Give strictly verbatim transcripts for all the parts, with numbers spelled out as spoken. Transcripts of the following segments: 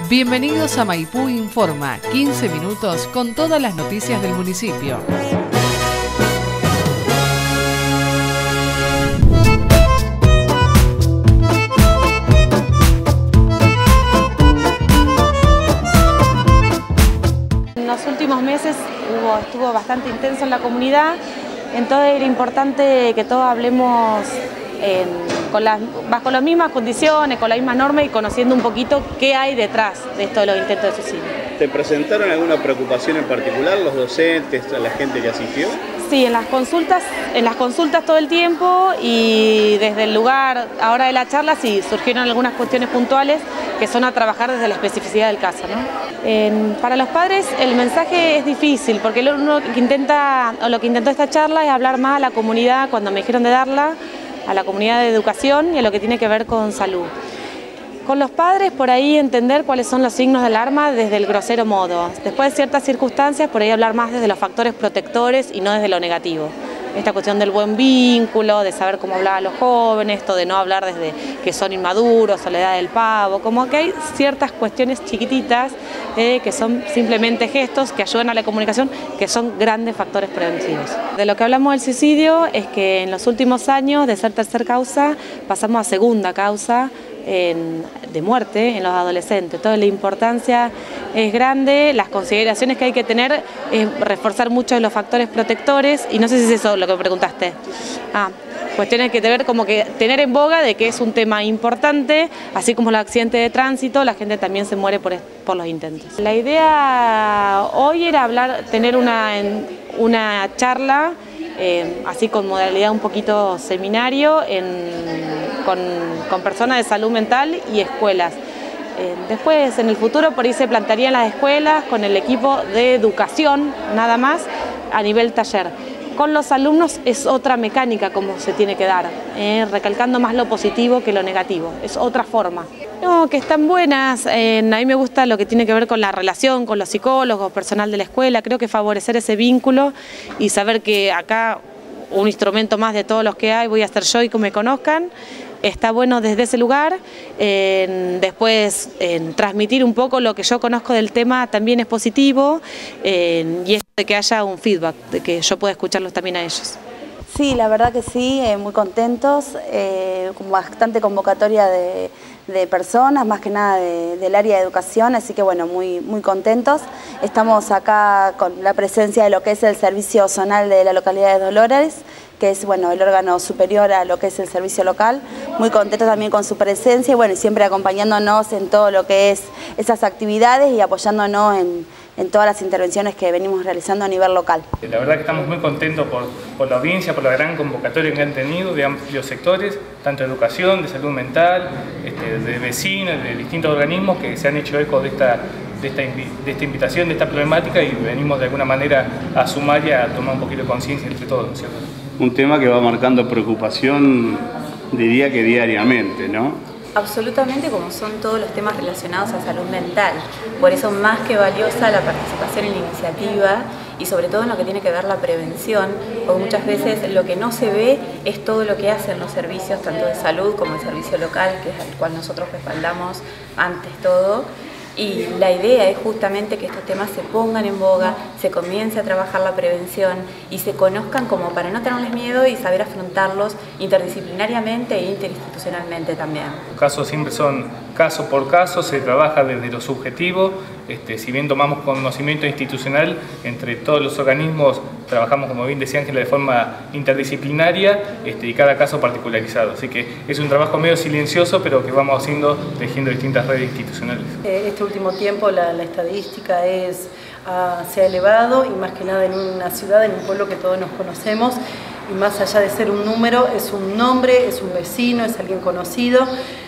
Bienvenidos a Maipú Informa, quince minutos con todas las noticias del municipio. En los últimos meses hubo, estuvo bastante intenso en la comunidad, entonces era importante que todos hablemos en, con las, bajo las mismas condiciones, con la misma norma y conociendo un poquito qué hay detrás de esto de los intentos de suicidio. ¿Te presentaron alguna preocupación en particular, los docentes, la gente que asistió? Sí, en las consultas, en las consultas todo el tiempo y desde el lugar, ahora de la charla, sí, surgieron algunas cuestiones puntuales que son a trabajar desde la especificidad del caso, ¿no? En, para los padres el mensaje es difícil porque lo, uno que intenta, o lo que intentó esta charla es hablar más a la comunidad cuando me dijeron de darla, a la comunidad de educación y a lo que tiene que ver con salud. Con los padres, por ahí entender cuáles son los signos de alarma desde el grosero modo. Después de ciertas circunstancias, por ahí hablar más desde los factores protectores y no desde lo negativo. Esta cuestión del buen vínculo, de saber cómo hablar a los jóvenes, esto de no hablar desde que son inmaduros, soledad del pavo, como que hay ciertas cuestiones chiquititas eh, que son simplemente gestos que ayudan a la comunicación, que son grandes factores preventivos. De lo que hablamos del suicidio es que en los últimos años, de ser tercer causa, pasamos a segunda causa, En, de muerte en los adolescentes. Entonces la importancia es grande, las consideraciones que hay que tener es reforzar mucho de los factores protectores y no sé si es eso lo que me preguntaste. Ah, cuestiones que tener como que tener en boga de que es un tema importante, así como los accidentes de tránsito, la gente también se muere por, por los intentos. La idea hoy era hablar, tener una, una charla Eh, así con modalidad un poquito seminario en, con, con personas de salud mental y escuelas. Eh, después en el futuro por ahí se plantearían las escuelas con el equipo de educación nada más a nivel taller. Con los alumnos es otra mecánica como se tiene que dar, eh, recalcando más lo positivo que lo negativo, es otra forma. No, que están buenas, eh, a mí me gusta lo que tiene que ver con la relación, con los psicólogos, personal de la escuela, creo que favorecer ese vínculo y saber que acá un instrumento más de todos los que hay voy a ser yo y que me conozcan, está bueno desde ese lugar, eh, después eh, transmitir un poco lo que yo conozco del tema también es positivo eh, y esto de que haya un feedback, de que yo pueda escucharlos también a ellos. Sí, la verdad que sí, eh, muy contentos, eh, con bastante convocatoria de, de personas, más que nada de, del área de educación, así que bueno, muy, muy contentos. Estamos acá con la presencia de lo que es el servicio zonal de la localidad de Dolores, que es bueno, el órgano superior a lo que es el servicio local, muy contentos también con su presencia y bueno, siempre acompañándonos en todo lo que es esas actividades y apoyándonos en, en todas las intervenciones que venimos realizando a nivel local. La verdad que estamos muy contentos por, por la audiencia, por la gran convocatoria que han tenido de amplios sectores, tanto de educación, de salud mental, este, de vecinos, de distintos organismos que se han hecho eco de esta, de, esta, de esta invitación, de esta problemática y venimos de alguna manera a sumar y a tomar un poquito de conciencia entre todos, ¿no es cierto? Un tema que va marcando preocupación, diría que diariamente, ¿no? Absolutamente, como son todos los temas relacionados a salud mental. Por eso más que valiosa la participación en la iniciativa y sobre todo en lo que tiene que ver la prevención, porque muchas veces lo que no se ve es todo lo que hacen los servicios, tanto de salud como el servicio local, que es al cual nosotros respaldamos antes todo. Y la idea es justamente que estos temas se pongan en boga, se comience a trabajar la prevención y se conozcan como para no tenerles miedo y saber afrontarlos interdisciplinariamente e interinstitucionalmente también. Los casos siempre son caso por caso, se trabaja desde lo subjetivo, este, si bien tomamos conocimiento institucional, entre todos los organismos trabajamos, como bien decía Ángela, de forma interdisciplinaria este, y cada caso particularizado. Así que es un trabajo medio silencioso, pero que vamos haciendo tejiendo distintas redes institucionales. Este último tiempo la, la estadística es, uh, se ha elevado y más que nada en una ciudad, en un pueblo que todos nos conocemos y más allá de ser un número, es un nombre, es un vecino, es alguien conocido.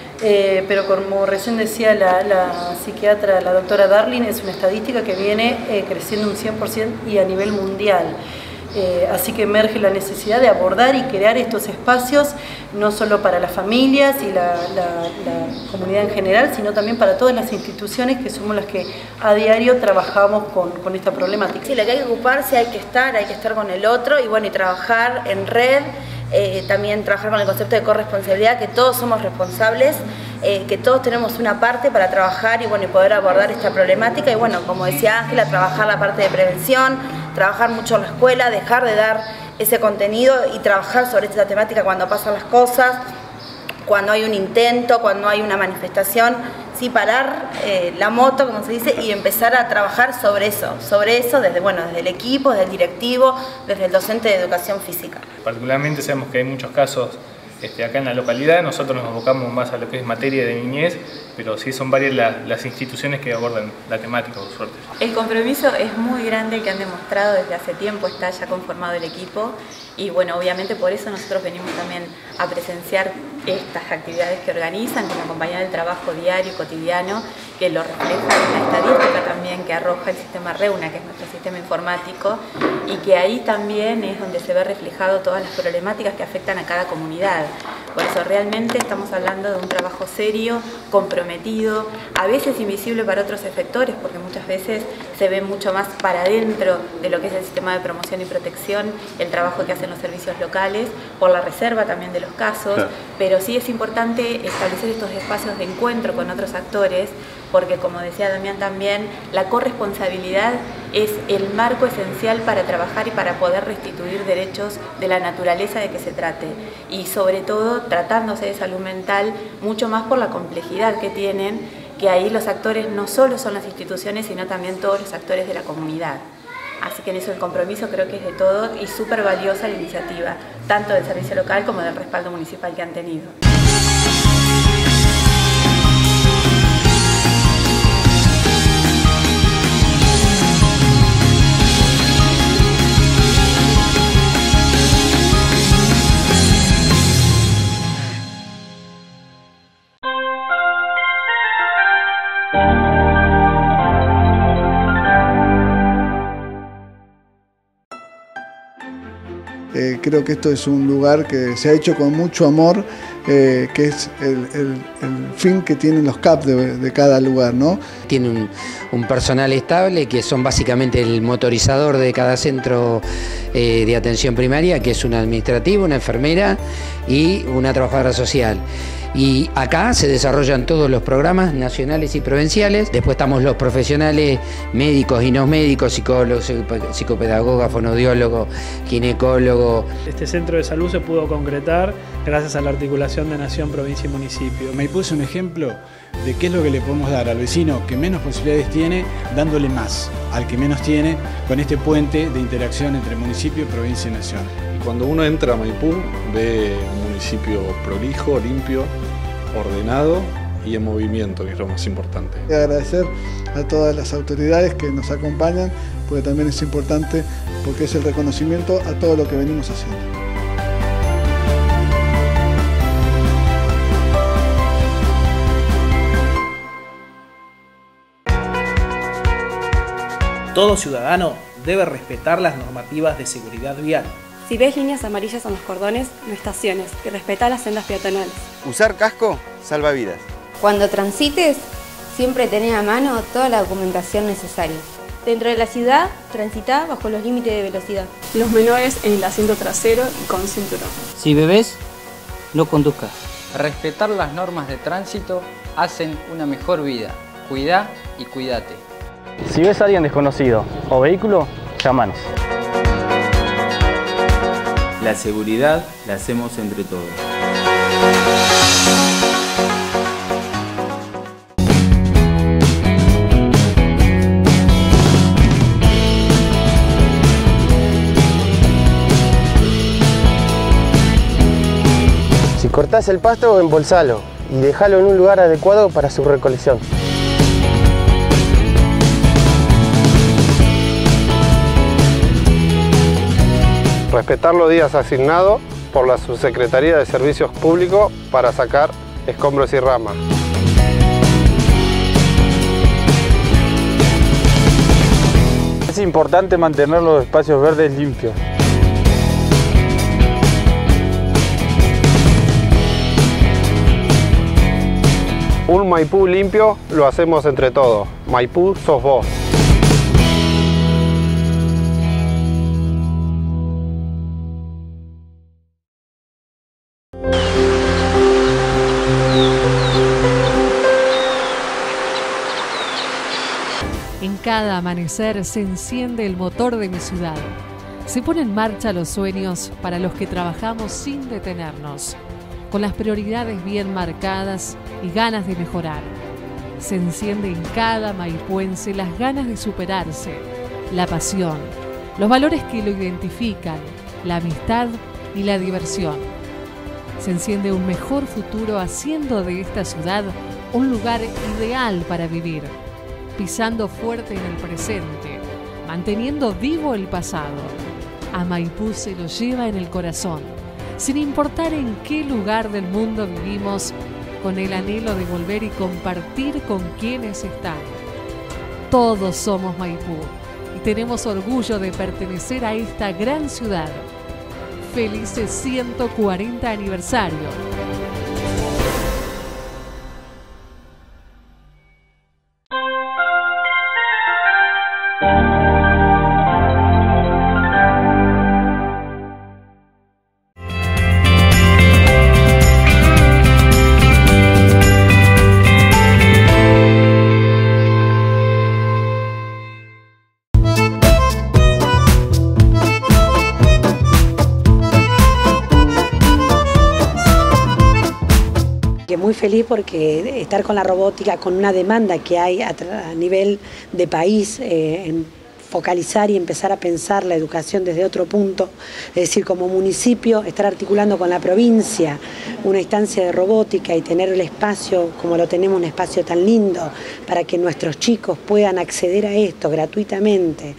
Eh, pero como recién decía la, la psiquiatra, la doctora Darling, es una estadística que viene eh, creciendo un cien por ciento y a nivel mundial. Eh, así que emerge la necesidad de abordar y crear estos espacios, no solo para las familias y la, la, la comunidad en general, sino también para todas las instituciones que somos las que a diario trabajamos con, con esta problemática. Sí, la que hay que ocuparse, hay que estar, hay que estar con el otro y bueno, y trabajar en red, eh, también trabajar con el concepto de corresponsabilidad, que todos somos responsables eh, que todos tenemos una parte para trabajar y, bueno, y poder abordar esta problemática y, bueno, como decía Ángela, trabajar la parte de prevención, trabajar mucho en la escuela, dejar de dar ese contenido y trabajar sobre esta temática cuando pasan las cosas, cuando hay un intento, cuando hay una manifestación, sí, parar eh, la moto, como se dice, y empezar a trabajar sobre eso, sobre eso desde, bueno, desde el equipo, desde el directivo, desde el docente de educación física. Particularmente sabemos que hay muchos casos este, acá en la localidad, nosotros nos abocamos más a lo que es materia de niñez, pero sí son varias la, las instituciones que abordan la temática, por suerte. El compromiso es muy grande que han demostrado desde hace tiempo, está ya conformado el equipo y bueno, obviamente por eso nosotros venimos también a presenciar estas actividades que organizan, como acompañar el trabajo diario, cotidiano, que lo refleja en la estadística también que arroja el sistema REUNA, que es nuestro sistema informático, y que ahí también es donde se ve reflejado todas las problemáticas que afectan a cada comunidad. Por eso realmente estamos hablando de un trabajo serio, comprometido, a veces invisible para otros efectores, porque muchas veces se ve mucho más para adentro de lo que es el sistema de promoción y protección, el trabajo que hacen los servicios locales, por la reserva también de los casos, claro. Pero sí es importante establecer estos espacios de encuentro con otros actores, porque como decía Damián también, la corresponsabilidad es el marco esencial para trabajar y para poder restituir derechos de la naturaleza de que se trate. Y sobre todo, tratándose de salud mental, mucho más por la complejidad que tienen, que ahí los actores no solo son las instituciones, sino también todos los actores de la comunidad. Así que en eso el compromiso creo que es de todo y súper valiosa la iniciativa, tanto del servicio local como del respaldo municipal que han tenido. Eh, creo que esto es un lugar que se ha hecho con mucho amor, eh, que es el, el, el fin que tienen los C A P de, de cada lugar, ¿no? Tiene un, un personal estable, que son básicamente el motorizador de cada centro eh, de atención primaria, que es un administrativo, una enfermera y una trabajadora social. Y acá se desarrollan todos los programas nacionales y provinciales. Después estamos los profesionales médicos y no médicos, psicólogos, psicopedagogas, fonoaudiólogos, ginecólogos. Este centro de salud se pudo concretar gracias a la articulación de nación, provincia y municipio. Maipú es un ejemplo de qué es lo que le podemos dar al vecino que menos posibilidades tiene, dándole más al que menos tiene, con este puente de interacción entre municipio, provincia y nación. Cuando uno entra a Maipú, ve un municipio prolijo, limpio, ordenado y en movimiento, que es lo más importante. Agradecer a todas las autoridades que nos acompañan, porque también es importante, porque es el reconocimiento a todo lo que venimos haciendo. Todo ciudadano debe respetar las normativas de seguridad vial. Si ves líneas amarillas en los cordones, no estaciones y respeta las sendas peatonales. Usar casco salva vidas. Cuando transites, siempre tenés a mano toda la documentación necesaria. Dentro de la ciudad, transita bajo los límites de velocidad. Los menores en el asiento trasero y con cinturón. Si bebés, no conduzcas. Respetar las normas de tránsito hacen una mejor vida. Cuidá y cuídate. Si ves a alguien desconocido o vehículo, llámanos. La seguridad la hacemos entre todos. Si cortás el pasto, embolsalo y dejalo en un lugar adecuado para su recolección. Respetar los días asignados por la Subsecretaría de Servicios Públicos para sacar escombros y ramas. Es importante mantener los espacios verdes limpios. Un Maipú limpio lo hacemos entre todos. Maipú sos vos. Thank you. En cada amanecer se enciende el motor de mi ciudad. Se pone en marcha los sueños para los que trabajamos sin detenernos, con las prioridades bien marcadas y ganas de mejorar. Se enciende en cada maipuense las ganas de superarse, la pasión, los valores que lo identifican, la amistad y la diversión. Se enciende un mejor futuro haciendo de esta ciudad un lugar ideal para vivir, pisando fuerte en el presente, manteniendo vivo el pasado. A Maipú se lo lleva en el corazón, sin importar en qué lugar del mundo vivimos, con el anhelo de volver y compartir con quienes están. Todos somos Maipú y tenemos orgullo de pertenecer a esta gran ciudad. Felices ciento cuarenta aniversario. Muy feliz porque estar con la robótica, con una demanda que hay a, a nivel de país, eh, en focalizar y empezar a pensar la educación desde otro punto, es decir, como municipio, estar articulando con la provincia una instancia de robótica y tener el espacio, como lo tenemos, un espacio tan lindo, para que nuestros chicos puedan acceder a esto gratuitamente,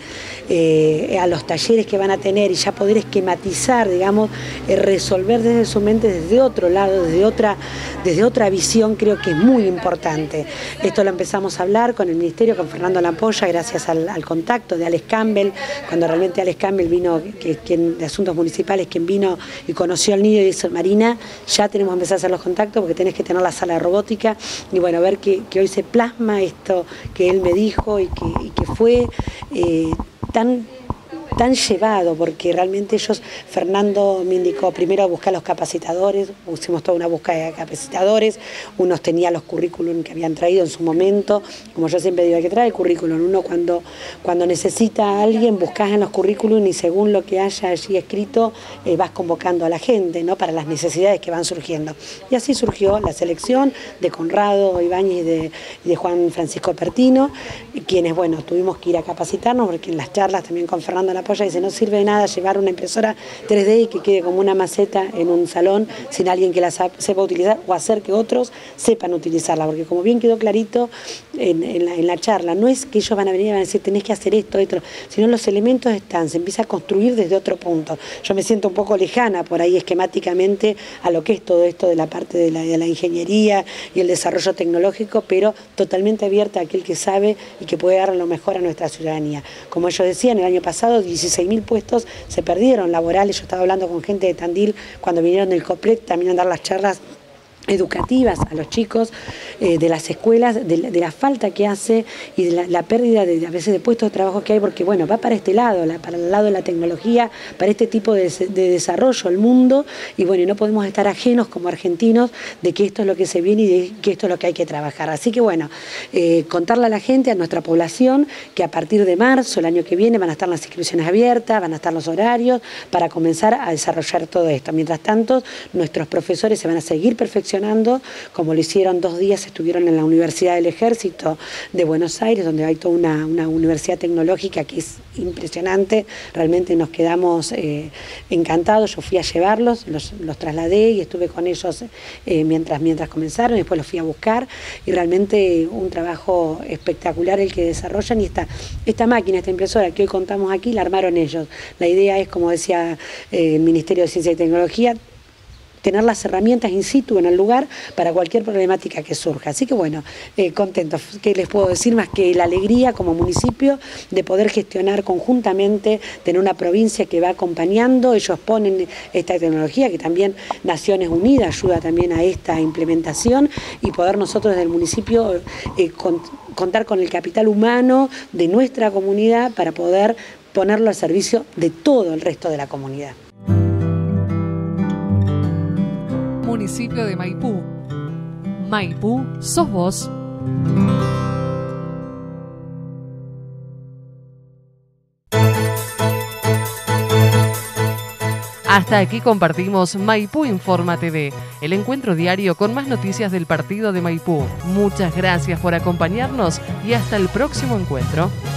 eh, a los talleres que van a tener y ya poder esquematizar, digamos, eh, resolver desde su mente desde otro lado, desde otra, desde otra visión, creo que es muy importante. Esto lo empezamos a hablar con el Ministerio, con Fernando Lampolla, gracias al, al contacto de Alex Campbell, cuando realmente Alex Campbell vino, que, quien, de Asuntos Municipales, quien vino y conoció el nido y dice, Marina, ya tenemos que empezar a hacer los contactos porque tenés que tener la sala de robótica y bueno, ver que, que hoy se plasma esto que él me dijo y que, y que fue eh, tan... tan llevado, porque realmente ellos, Fernando me indicó primero buscar los capacitadores, hicimos toda una búsqueda de capacitadores, unos tenían los currículum que habían traído en su momento, como yo siempre digo, hay que traer el currículum, uno cuando, cuando necesita a alguien buscas en los currículum y según lo que haya allí escrito eh, vas convocando a la gente, ¿no?, para las necesidades que van surgiendo. Y así surgió la selección de Conrado Ibáñez y de, y de Juan Francisco Pertino, quienes, bueno, tuvimos que ir a capacitarnos, porque en las charlas también con Fernando Lampolla dice, no sirve de nada llevar una impresora tres D y que quede como una maceta en un salón sin alguien que la sepa utilizar o hacer que otros sepan utilizarla, porque como bien quedó clarito en, en, la, en la charla, no es que ellos van a venir y van a decir tenés que hacer esto, esto, sino los elementos están, se empieza a construir desde otro punto. Yo me siento un poco lejana por ahí esquemáticamente a lo que es todo esto de la parte de la, de la ingeniería y el desarrollo tecnológico, pero totalmente abierta a aquel que sabe y que puede dar lo mejor a nuestra ciudadanía. Como ellos decían, el año pasado dieciséis mil puestos se perdieron laborales. Yo estaba hablando con gente de Tandil cuando vinieron del COPREC también a dar las charlas educativas a los chicos eh, de las escuelas, de la, de la falta que hace y de la, la pérdida de, a veces de puestos de trabajo que hay, porque bueno, va para este lado, la, para el lado de la tecnología, para este tipo de, de desarrollo el mundo, y bueno, y no podemos estar ajenos como argentinos de que esto es lo que se viene y de que esto es lo que hay que trabajar. Así que bueno, eh, contarle a la gente, a nuestra población, que a partir de marzo, el año que viene, van a estar las inscripciones abiertas, van a estar los horarios para comenzar a desarrollar todo esto. Mientras tanto, nuestros profesores se van a seguir perfeccionando, como lo hicieron dos días, estuvieron en la Universidad del Ejército de Buenos Aires, donde hay toda una, una universidad tecnológica que es impresionante, realmente nos quedamos eh, encantados. Yo fui a llevarlos, los, los trasladé y estuve con ellos eh, mientras, mientras comenzaron, después los fui a buscar y realmente un trabajo espectacular el que desarrollan, y esta, esta máquina, esta impresora que hoy contamos aquí, la armaron ellos. La idea es, como decía eh, el Ministerio de Ciencia y Tecnología, tener las herramientas in situ en el lugar para cualquier problemática que surja. Así que bueno, eh, contentos. ¿Qué les puedo decir más que la alegría como municipio de poder gestionar conjuntamente, tener una provincia que va acompañando? Ellos ponen esta tecnología, que también Naciones Unidas ayuda también a esta implementación, y poder nosotros desde el municipio eh, con, contar con el capital humano de nuestra comunidad para poder ponerlo al servicio de todo el resto de la comunidad. Municipio de Maipú. Maipú, sos vos. Hasta aquí compartimos Maipú Informa T V, el encuentro diario con más noticias del partido de Maipú. Muchas gracias por acompañarnos y hasta el próximo encuentro.